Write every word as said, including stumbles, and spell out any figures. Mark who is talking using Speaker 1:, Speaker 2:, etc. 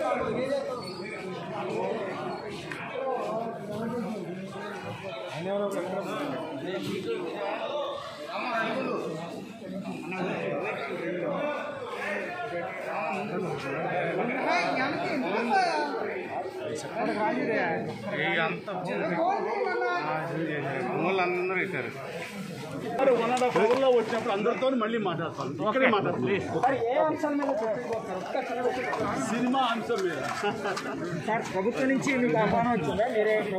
Speaker 1: అందరూ ఇచ్చారు one and half అవర్లో వచ్చినప్పుడు అందరితో మళ్ళీ మాట్లాడతాను. ఒకరే మాట్లాడతాను సినిమా అంశం మీద.
Speaker 2: ప్రభుత్వం నుంచి మీకు ఆహ్వానం వచ్చిందా?